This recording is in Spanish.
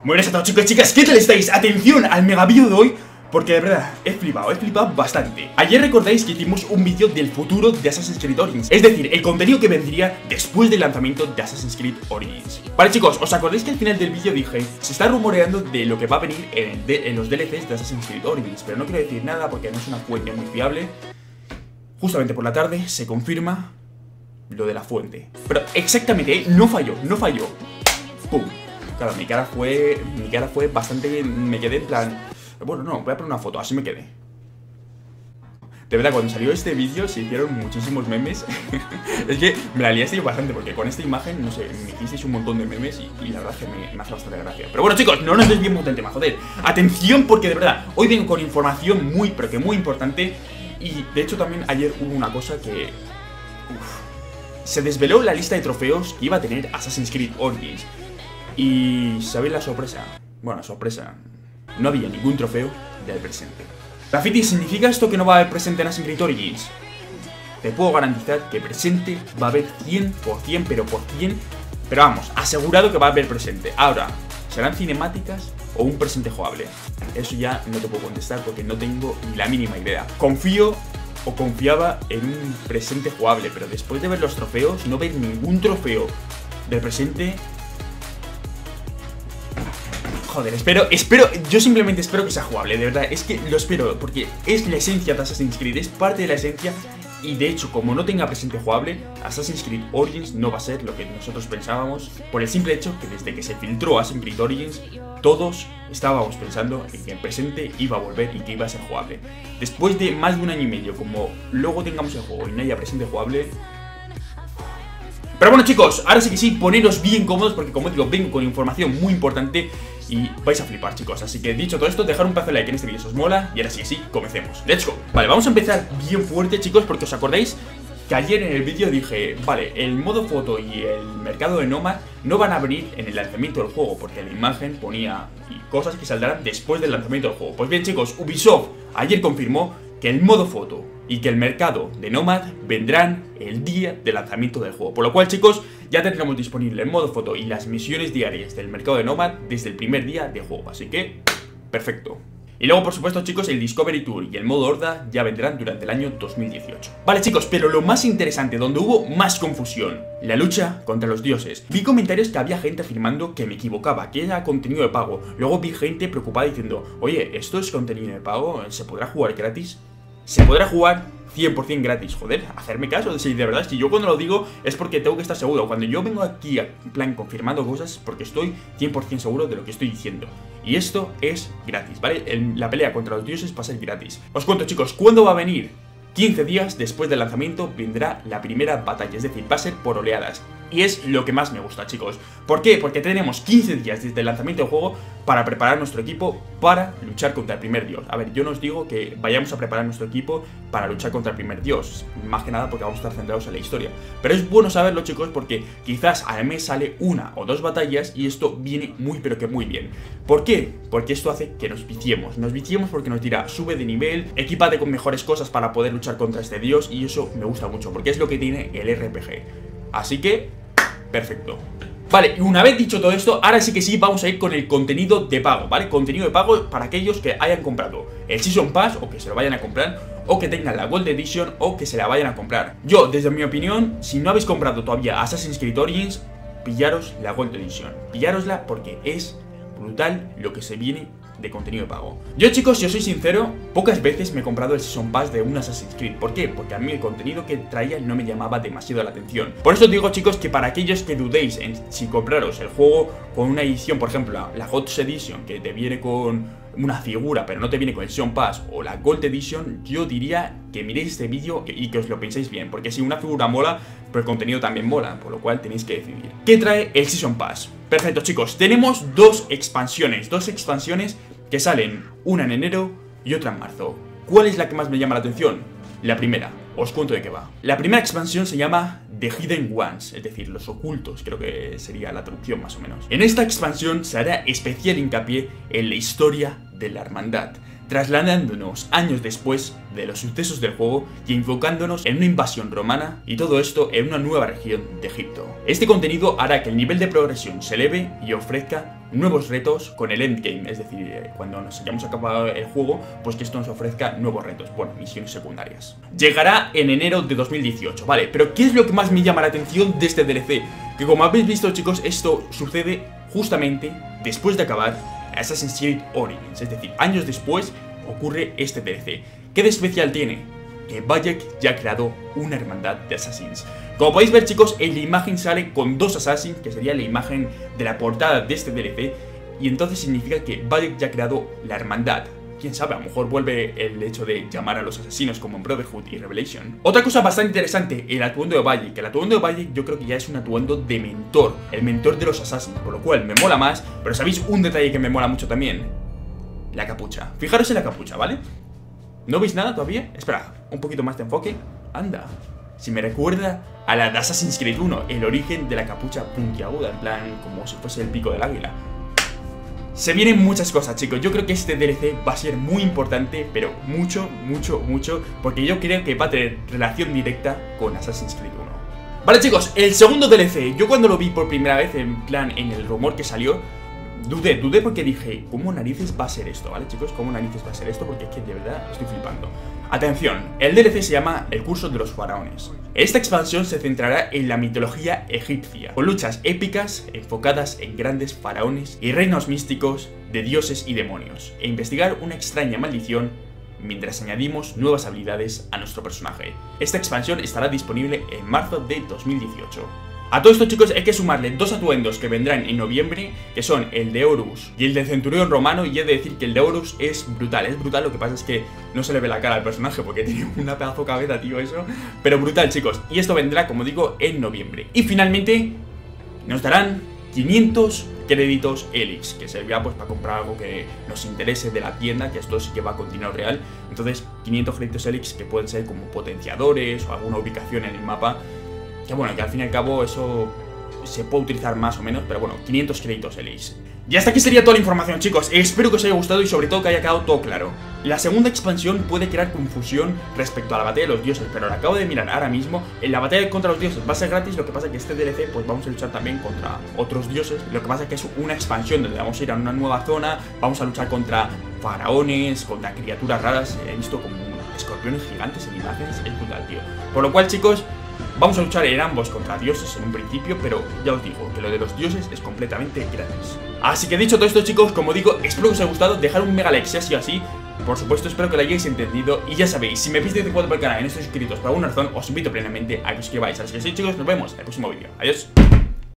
Muy buenas a todos, chicos y chicas, ¿qué tal estáis? Atención al mega vídeo de hoy, porque de verdad, he flipado bastante. Ayer recordáis que hicimos un vídeo del futuro de Assassin's Creed Origins, es decir, el contenido que vendría después del lanzamiento de Assassin's Creed Origins. Vale, chicos, ¿os acordáis que al final del vídeo dije, se está rumoreando de lo que va a venir en los DLCs de Assassin's Creed Origins? Pero no quiero decir nada porque no es una fuente muy fiable. Justamente por la tarde se confirma lo de la fuente. Pero exactamente, no falló. ¡Pum! Claro, mi cara fue bastante... Me quedé en plan... Bueno, no, voy a poner una foto, así me quedé. De verdad, cuando salió este vídeo se hicieron muchísimos memes. Es que me la liasteis bastante, porque con esta imagen, no sé, me hicisteis un montón de memes y la verdad es que me hace bastante gracia. Pero bueno, chicos, no nos desviemos del tema, joder. Atención, porque de verdad, hoy vengo con información muy, pero que muy importante. Y de hecho también ayer hubo una cosa que... se desveló la lista de trofeos que iba a tener Assassin's Creed Origins. Y ¿sabéis la sorpresa? Bueno, sorpresa. No había ningún trofeo del presente. Graffiti, ¿significa esto que no va a haber presente en Assassin's Creed Origins? Te puedo garantizar que presente va a haber 100%, pero por 100. Pero vamos, asegurado que va a haber presente. Ahora, ¿serán cinemáticas o un presente jugable? Eso ya no te puedo contestar porque no tengo ni la mínima idea. Confío o confiaba en un presente jugable, pero después de ver los trofeos, no ver ningún trofeo del presente... Joder, yo simplemente espero que sea jugable, de verdad, es que lo espero, porque es la esencia de Assassin's Creed, es parte de la esencia, y de hecho, como no tenga presente jugable, Assassin's Creed Origins no va a ser lo que nosotros pensábamos, por el simple hecho que desde que se filtró Assassin's Creed Origins, todos estábamos pensando en que el presente iba a volver y que iba a ser jugable. Después de más de un año y medio, como luego tengamos el juego y no haya presente jugable... Pero bueno, chicos, ahora sí que sí, poneros bien cómodos porque, como digo, vengo con información muy importante y vais a flipar, chicos. Así que, dicho todo esto, dejar un pedazo de like en este vídeo si os mola. Y ahora sí que sí, comencemos. ¡Let's go! Vale, vamos a empezar bien fuerte, chicos, porque os acordáis que ayer en el vídeo dije, vale, el modo foto y el mercado de Nomad no van a venir en el lanzamiento del juego, porque la imagen ponía cosas que saldrán después del lanzamiento del juego. Pues bien, chicos, Ubisoft ayer confirmó que el modo foto y que el mercado de Nomad vendrán el día de lanzamiento del juego. Por lo cual, chicos, ya tendremos disponible el modo foto y las misiones diarias del mercado de Nomad desde el primer día de juego. Así que, perfecto. Y luego, por supuesto, chicos, el Discovery Tour y el modo Horda ya vendrán durante el año 2018. Vale, chicos, pero lo más interesante, donde hubo más confusión, la lucha contra los dioses. Vi comentarios que había gente afirmando que me equivocaba, que era contenido de pago. Luego vi gente preocupada diciendo, oye, ¿esto es contenido de pago? ¿Se podrá jugar gratis? Se podrá jugar 100% gratis, joder, hacerme caso, si de verdad, si yo cuando lo digo es porque tengo que estar seguro. Cuando yo vengo aquí en plan confirmando cosas es porque estoy 100% seguro de lo que estoy diciendo. Y esto es gratis, ¿vale? La pelea contra los dioses va a ser gratis. Os cuento, chicos, ¿cuándo va a venir? 15 días después del lanzamiento vendrá la primera batalla, es decir, va a ser por oleadas. Y es lo que más me gusta, chicos. ¿Por qué? Porque tenemos 15 días desde el lanzamiento del juego para preparar nuestro equipo para luchar contra el primer dios. A ver, yo no os digo que vayamos a preparar nuestro equipo para luchar contra el primer dios, más que nada porque vamos a estar centrados en la historia. Pero es bueno saberlo, chicos, porque quizás al mes sale una o dos batallas y esto viene muy pero que muy bien. ¿Por qué? Porque esto hace que nos viciemos. Nos viciemos porque nos dirá, sube de nivel, equípate con mejores cosas para poder luchar contra este dios, y eso me gusta mucho porque es lo que tiene el RPG. Así que... perfecto. Vale, y una vez dicho todo esto, ahora sí que sí vamos a ir con el contenido de pago, ¿vale? Contenido de pago para aquellos que hayan comprado el Season Pass o que se lo vayan a comprar, o que tengan la Gold Edition o que se la vayan a comprar. Yo, desde mi opinión, si no habéis comprado todavía Assassin's Creed Origins, pillaros la Gold Edition. Pillárosla porque es brutal lo que se viene de contenido de pago. Yo, chicos, si os soy sincero, pocas veces me he comprado el Season Pass de un Assassin's Creed. ¿Por qué? Porque a mí el contenido que traía no me llamaba demasiado la atención. Por eso os digo, chicos, que para aquellos que dudéis en si compraros el juego con una edición, por ejemplo, la Gold Edition, que te viene con una figura pero no te viene con el Season Pass, o la Gold Edition, yo diría que miréis este vídeo y que os lo penséis bien, porque si una figura mola, pero el contenido también mola, por lo cual tenéis que decidir. ¿Qué trae el Season Pass? Perfecto, chicos, tenemos dos expansiones que salen, una en enero y otra en marzo. ¿Cuál es la que más me llama la atención? La primera, os cuento de qué va. La primera expansión se llama The Hidden Ones, es decir, los ocultos, creo que sería la traducción más o menos. En esta expansión se hará especial hincapié en la historia de la hermandad, trasladándonos años después de los sucesos del juego y enfocándonos en una invasión romana, y todo esto en una nueva región de Egipto. Este contenido hará que el nivel de progresión se eleve y ofrezca nuevos retos con el endgame, es decir, cuando nos hayamos acabado el juego, pues que esto nos ofrezca nuevos retos, bueno, misiones secundarias. Llegará en enero de 2018, vale, pero ¿qué es lo que más me llama la atención de este DLC? Que como habéis visto, chicos, esto sucede justamente después de acabar Assassin's Creed Origins, es decir, años después ocurre este DLC. ¿Qué de especial tiene? Que Bayek ya ha creado una hermandad de Assassins. Como podéis ver, chicos, en la imagen sale con 2 Assassins, que sería la imagen de la portada de este DLC, y entonces significa que Bayek ya ha creado la hermandad. Quién sabe, a lo mejor vuelve el hecho de llamar a los asesinos como en Brotherhood y Revelation. Otra cosa bastante interesante, el atuendo de Bayek. El atuendo de Bayek yo creo que ya es un atuendo de mentor, el mentor de los Assassins, por lo cual me mola más. Pero ¿sabéis un detalle que me mola mucho también? La capucha. Fijaros en la capucha, ¿vale? ¿No veis nada todavía? Espera, un poquito más de enfoque. Anda. Si me recuerda a la de Assassin's Creed 1, el origen de la capucha puntiaguda, en plan como si fuese el pico del águila. Se vienen muchas cosas, chicos. Yo creo que este DLC va a ser muy importante, pero mucho, porque yo creo que va a tener relación directa con Assassin's Creed 1. Vale, chicos, el segundo DLC. Yo cuando lo vi por primera vez, en plan, en el rumor que salió, dudé porque dije, ¿cómo narices va a ser esto? ¿Vale, chicos? ¿Cómo narices va a ser esto? Porque es que de verdad estoy flipando. Atención, el DLC se llama El Curso de los Faraones. Esta expansión se centrará en la mitología egipcia, con luchas épicas enfocadas en grandes faraones y reinos místicos de dioses y demonios, e investigar una extraña maldición mientras añadimos nuevas habilidades a nuestro personaje. Esta expansión estará disponible en marzo de 2018. A todo esto, chicos, hay que sumarle 2 atuendos que vendrán en noviembre, que son el de Horus y el de Centurión Romano, y he de decir que el de Horus es brutal, lo que pasa es que no se le ve la cara al personaje porque tiene una pedazo cabeza, tío, eso, pero brutal, chicos, y esto vendrá, como digo, en noviembre. Y finalmente, nos darán 500 créditos Helix, que servirá pues para comprar algo que nos interese de la tienda, que esto sí que va con dinero real. Entonces 500 créditos Helix que pueden ser como potenciadores o alguna ubicación en el mapa, que bueno, que al fin y al cabo eso se puede utilizar más o menos, pero bueno, 500 créditos Helix. Y hasta aquí sería toda la información, chicos. Espero que os haya gustado y sobre todo que haya quedado todo claro. La segunda expansión puede crear confusión respecto a la batalla de los dioses, pero la acabo de mirar ahora mismo. En la batalla contra los dioses va a ser gratis, lo que pasa es que este DLC pues vamos a luchar también contra otros dioses. Lo que pasa es que es una expansión donde vamos a ir a una nueva zona, vamos a luchar contra faraones, contra criaturas raras. He visto como escorpiones gigantes en imágenes, es brutal, tío. Por lo cual, chicos, vamos a luchar en ambos contra dioses en un principio, pero ya os digo que lo de los dioses es completamente gratis. Así que dicho todo esto, chicos, como digo, espero que os haya gustado. Dejar un mega like si ha sido así. Por supuesto, espero que lo hayáis entendido. Y ya sabéis, si me veis desde cuando por el canal y no estáis suscritos por alguna razón, os invito plenamente a que os suscribáis. Así que sí, chicos, nos vemos en el próximo vídeo. Adiós.